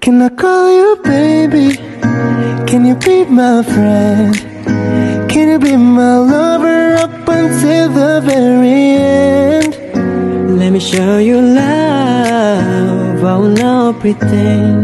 Can I call you baby? Can you be my friend? Can you be my lover up until the very end? Let me show you love, oh no pretend.